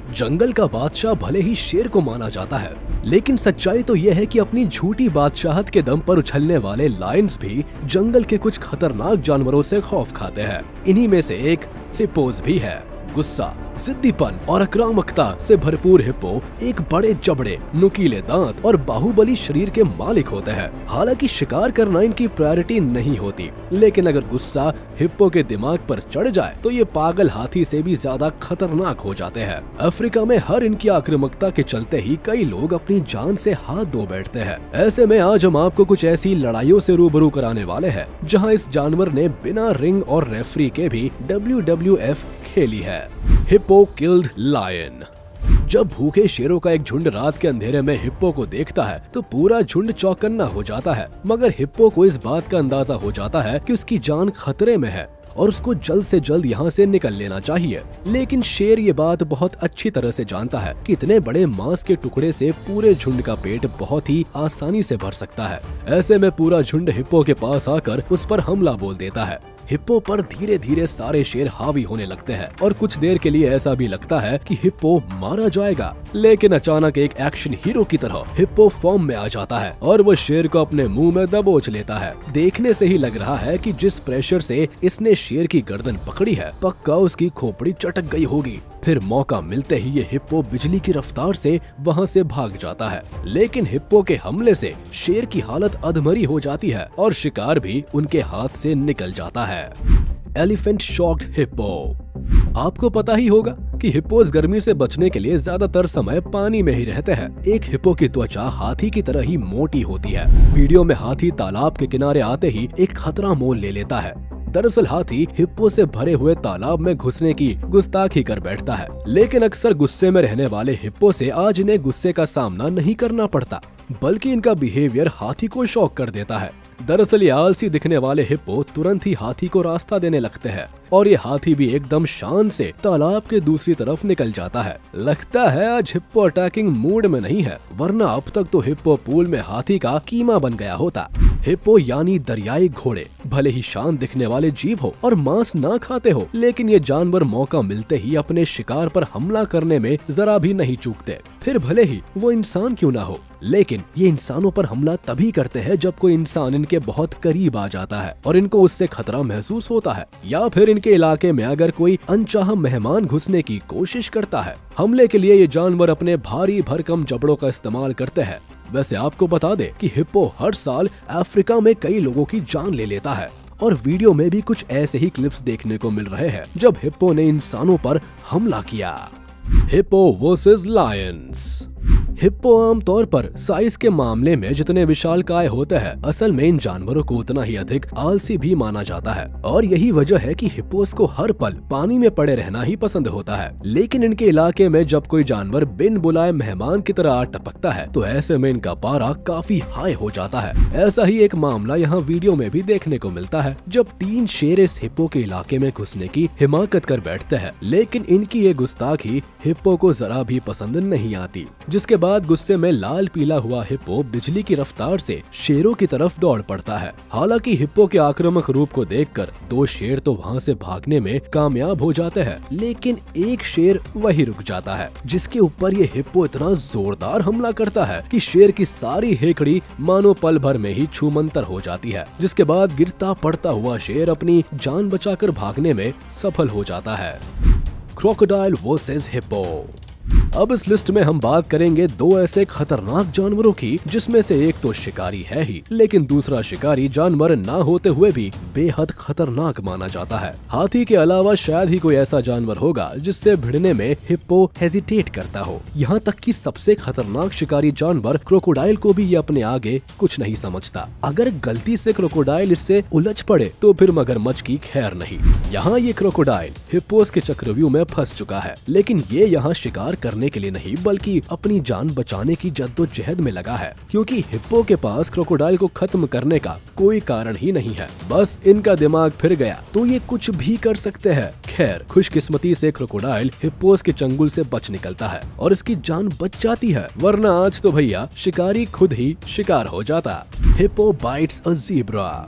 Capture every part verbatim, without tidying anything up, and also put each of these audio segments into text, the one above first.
जंगल का बादशाह भले ही शेर को माना जाता है, लेकिन सच्चाई तो यह है कि अपनी झूठी बादशाहत के दम पर उछलने वाले लायंस भी जंगल के कुछ खतरनाक जानवरों से खौफ खाते हैं। इन्हीं में से एक हिप्पोज भी है। गुस्सा, जिद्दीपन और आक्रामकता से भरपूर हिप्पो एक बड़े जबड़े, नुकीले दांत और बाहुबली शरीर के मालिक होते हैं। हालांकि शिकार करना इनकी प्रायोरिटी नहीं होती, लेकिन अगर गुस्सा हिप्पो के दिमाग पर चढ़ जाए तो ये पागल हाथी से भी ज्यादा खतरनाक हो जाते हैं। अफ्रीका में हर इनकी आक्रामकता के चलते ही कई लोग अपनी जान से हाथ धो बैठते हैं। ऐसे में आज हम आपको कुछ ऐसी लड़ाइयों से रूबरू कराने वाले हैं जहाँ इस जानवर ने बिना रिंग और रेफरी के भी डब्ल्यू डब्ल्यू एफ खेली है। Hippo killed lion. जब भूखे शेरों का एक झुंड रात के अंधेरे में हिप्पो को देखता है तो पूरा झुंड चौकन्ना हो जाता है, मगर हिप्पो को इस बात का अंदाजा हो जाता है कि उसकी जान खतरे में है और उसको जल्द से जल्द यहाँ से निकल लेना चाहिए। लेकिन शेर ये बात बहुत अच्छी तरह से जानता है कि इतने बड़े मांस के टुकड़े से पूरे झुंड का पेट बहुत ही आसानी से भर सकता है। ऐसे में पूरा झुंड हिप्पो के पास आकर उस पर हमला बोल देता है। हिप्पो पर धीरे धीरे सारे शेर हावी होने लगते हैं और कुछ देर के लिए ऐसा भी लगता है कि हिप्पो मारा जाएगा, लेकिन अचानक एक एक्शन हीरो की तरह हिप्पो फॉर्म में आ जाता है और वो शेर को अपने मुंह में दबोच लेता है। देखने से ही लग रहा है कि जिस प्रेशर से इसने शेर की गर्दन पकड़ी है, पक्का उसकी खोपड़ी चटक गई होगी। फिर मौका मिलते ही ये हिप्पो बिजली की रफ्तार से वहाँ से भाग जाता है, लेकिन हिप्पो के हमले से शेर की हालत अधमरी हो जाती है और शिकार भी उनके हाथ से निकल जाता है। Elephant shocked hippo. आपको पता ही होगा कि हिप्पोज गर्मी से बचने के लिए ज्यादातर समय पानी में ही रहते हैं। एक हिप्पो की त्वचा हाथी की तरह ही मोटी होती है। वीडियो में हाथी तालाब के किनारे आते ही एक खतरा मोल ले लेता है। दरअसल हाथी हिप्पो से भरे हुए तालाब में घुसने की गुस्ताखी कर बैठता है, लेकिन अक्सर गुस्से में रहने वाले हिप्पो से आज इन्हें गुस्से का सामना नहीं करना पड़ता, बल्कि इनका बिहेवियर हाथी को शॉक कर देता है। दरअसल ये आलसी दिखने वाले हिप्पो तुरंत ही हाथी को रास्ता देने लगते हैं और ये हाथी भी एकदम शान से तालाब के दूसरी तरफ निकल जाता है। लगता है आज हिप्पो अटैकिंग मूड में नहीं है, वरना अब तक तो हिप्पो पूल में हाथी का कीमा बन गया होता। हिप्पो यानी दरियाई घोड़े भले ही शान दिखने वाले जीव हो और मांस ना खाते हो, लेकिन ये जानवर मौका मिलते ही अपने शिकार पर हमला करने में जरा भी नहीं चूकते। फिर भले ही वो इंसान क्यों ना हो, लेकिन ये इंसानों पर हमला तभी करते हैं जब कोई इंसान इनके बहुत करीब आ जाता है और इनको उससे खतरा महसूस होता है, या फिर इनके इलाके में अगर कोई अनचाहा मेहमान घुसने की कोशिश करता है। हमले के लिए ये जानवर अपने भारी भरकम जबड़ों का इस्तेमाल करते हैं। वैसे आपको बता दे कि हिप्पो हर साल अफ्रीका में कई लोगों की जान ले लेता है और वीडियो में भी कुछ ऐसे ही क्लिप्स देखने को मिल रहे हैं जब हिप्पो ने इंसानों पर हमला किया। Hippo versus Lions. हिप्पो आमतौर पर साइज के मामले में जितने विशालकाय होते हैं, असल में इन जानवरों को उतना ही अधिक आलसी भी माना जाता है और यही वजह है कि हिप्पोस को हर पल पानी में पड़े रहना ही पसंद होता है। लेकिन इनके इलाके में जब कोई जानवर बिन बुलाए मेहमान की तरह आ टपकता है तो ऐसे में इनका पारा काफी हाई हो जाता है। ऐसा ही एक मामला यहाँ वीडियो में भी देखने को मिलता है, जब तीन शेर इस हिप्पो के इलाके में घुसने की हिमाकत कर बैठते हैं, लेकिन इनकी ये गुस्ताखी हिप्पो को जरा भी पसंद नहीं आती। जिसके बाद गुस्से में लाल पीला हुआ हिप्पो बिजली की रफ्तार से शेरों की तरफ दौड़ पड़ता है। हालांकि हिप्पो के आक्रामक रूप को देखकर दो शेर तो वहां से भागने में कामयाब हो जाते हैं, लेकिन एक शेर वही रुक जाता है, जिसके ऊपर ये हिप्पो इतना जोरदार हमला करता है कि शेर की सारी हेकड़ी मानो पल भर में ही छूमंतर हो जाती है। जिसके बाद गिरता पड़ता हुआ शेर अपनी जान बचाकर भागने में सफल हो जाता है। Crocodile versus hippo. अब इस लिस्ट में हम बात करेंगे दो ऐसे खतरनाक जानवरों की जिसमें से एक तो शिकारी है ही, लेकिन दूसरा शिकारी जानवर ना होते हुए भी बेहद खतरनाक माना जाता है। हाथी के अलावा शायद ही कोई ऐसा जानवर होगा जिससे भिड़ने में हिप्पो हेजिटेट करता हो। यहाँ तक कि सबसे खतरनाक शिकारी जानवर क्रोकोडाइल को भी ये अपने आगे कुछ नहीं समझता। अगर गलती से क्रोकोडाइल इससे उलझ पड़े तो फिर मगरमच्छ की खैर नहीं। यहाँ ये क्रोकोडाइल हिप्पोस के चक्रव्यूह में फंस चुका है, लेकिन ये यहाँ शिकार करने के लिए नहीं बल्कि अपनी जान बचाने की जद्दोजहद में लगा है, क्योंकि हिप्पो के पास क्रोकोडाइल को खत्म करने का कोई कारण ही नहीं है। बस इनका दिमाग फिर गया तो ये कुछ भी कर सकते हैं। खैर खुशकिस्मती से क्रोकोडाइल हिप्पोस के चंगुल से बच निकलता है और इसकी जान बच जाती है, वरना आज तो भैया शिकारी खुद ही शिकार हो जाता। Hippo bites a zebra.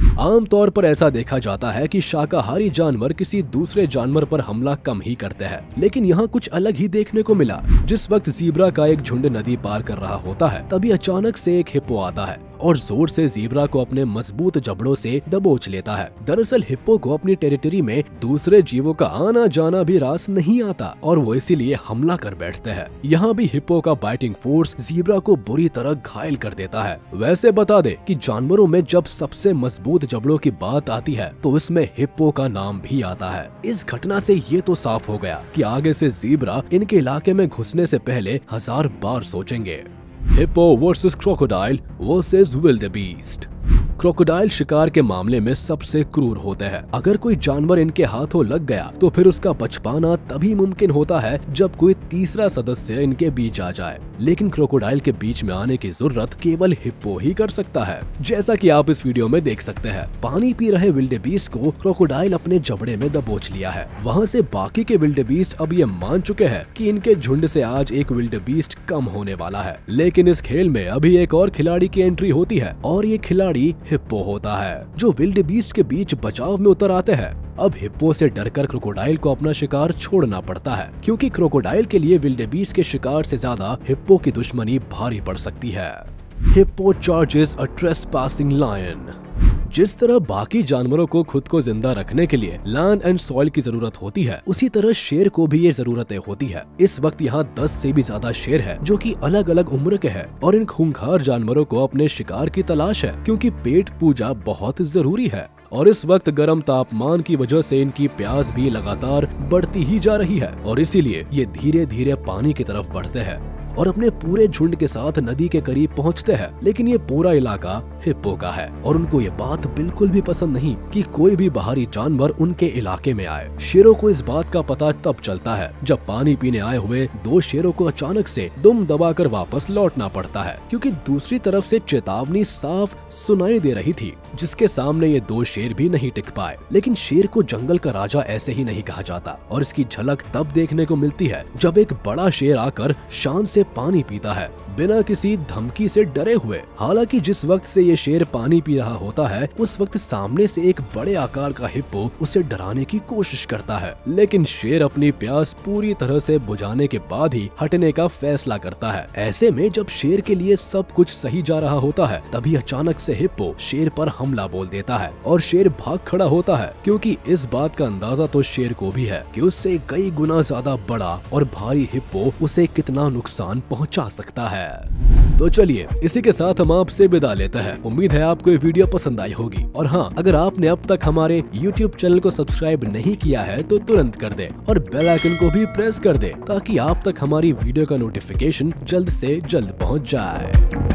आमतौर पर ऐसा देखा जाता है कि शाकाहारी जानवर किसी दूसरे जानवर पर हमला कम ही करते हैं, लेकिन यहाँ कुछ अलग ही देखने को मिला। जिस वक्त ज़ीब्रा का एक झुंड नदी पार कर रहा होता है, तभी अचानक से एक हिप्पो आता है और जोर से ज़ीब्रा को अपने मजबूत जबड़ों से दबोच लेता है। दरअसल हिप्पो को अपनी टेरिटरी में दूसरे जीवों का आना जाना भी रास नहीं आता और वो इसीलिए हमला कर बैठते हैं। यहाँ भी हिप्पो का बाइटिंग फोर्स ज़ीब्रा को बुरी तरह घायल कर देता है। वैसे बता दे कि जानवरों में जब सबसे मजबूत जबड़ों की बात आती है तो इसमें हिप्पो का नाम भी आता है। इस घटना से ये तो साफ हो गया कि आगे से ज़ीब्रा इनके इलाके में घुसने से पहले हजार बार सोचेंगे। Hippo versus crocodile versus wildebeest. Crocodile शिकार के मामले में सबसे क्रूर होते हैं। अगर कोई जानवर इनके हाथों लग गया तो फिर उसका बच पाना तभी मुमकिन होता है जब कोई तीसरा सदस्य इनके बीच आ जाए, लेकिन क्रोकोडाइल के बीच में आने की जरूरत केवल हिप्पो ही कर सकता है। जैसा कि आप इस वीडियो में देख सकते हैं, पानी पी रहे विल्डेबीस्ट को क्रोकोडाइल अपने जबड़े में दबोच लिया है। वहाँ से बाकी के विल्डेबीस्ट अब ये मान चुके हैं कि इनके झुंड से आज एक विल्डेबीस्ट कम होने वाला है, लेकिन इस खेल में अभी एक और खिलाड़ी की एंट्री होती है और ये खिलाड़ी हिप्पो होता है, जो विल्डेबीस्ट के बीच बचाव में उतर आते हैं। अब हिप्पो से डरकर क्रोकोडाइल को अपना शिकार छोड़ना पड़ता है, क्योंकि क्रोकोडाइल के लिए विल्डेबीस्ट के शिकार से ज्यादा हिप्पो की दुश्मनी भारी पड़ सकती है। Hippo charges a trespassing lion. जिस तरह बाकी जानवरों को खुद को जिंदा रखने के लिए लैंड एंड सॉइल की जरूरत होती है, उसी तरह शेर को भी ये जरूरतें होती है। इस वक्त यहाँ दस से भी ज्यादा शेर है जो कि अलग अलग उम्र के हैं और इन खूंखार जानवरों को अपने शिकार की तलाश है, क्योंकि पेट पूजा बहुत जरूरी है। और इस वक्त गर्म तापमान की वजह से इनकी प्यास भी लगातार बढ़ती ही जा रही है और इसीलिए ये धीरे धीरे पानी की तरफ बढ़ते हैं और अपने पूरे झुंड के साथ नदी के करीब पहुंचते हैं। लेकिन ये पूरा इलाका हिप्पो का है और उनको ये बात बिल्कुल भी पसंद नहीं कि कोई भी बाहरी जानवर उनके इलाके में आए। शेरों को इस बात का पता तब चलता है जब पानी पीने आए हुए दो शेरों को अचानक से दुम दबाकर वापस लौटना पड़ता है, क्योंकि दूसरी तरफ से चेतावनी साफ सुनाई दे रही थी, जिसके सामने ये दो शेर भी नहीं टिक पाए। लेकिन शेर को जंगल का राजा ऐसे ही नहीं कहा जाता और इसकी झलक तब देखने को मिलती है जब एक बड़ा शेर आकर शान से पानी पीता है, बिना किसी धमकी से डरे हुए। हालांकि जिस वक्त से ये शेर पानी पी रहा होता है, उस वक्त सामने से एक बड़े आकार का हिप्पो उसे डराने की कोशिश करता है, लेकिन शेर अपनी प्यास पूरी तरह से बुझाने के बाद ही हटने का फैसला करता है। ऐसे में जब शेर के लिए सब कुछ सही जा रहा होता है, तभी अचानक से हिप्पो शेर पर हमला बोल देता है और शेर भाग खड़ा होता है, क्योंकि इस बात का अंदाजा तो शेर को भी है कि उससे कई गुना ज्यादा बड़ा और भारी हिप्पो उसे कितना नुकसान पहुंचा सकता है। तो चलिए इसी के साथ हम आपसे विदा लेते हैं। उम्मीद है आपको ये वीडियो पसंद आई होगी और हाँ, अगर आपने अब तक हमारे यूट्यूब चैनल को सब्सक्राइब नहीं किया है तो तुरंत कर दे और बेल आइकन को भी प्रेस कर दे, ताकि आप तक हमारी वीडियो का नोटिफिकेशन जल्द से जल्द पहुंच जाए।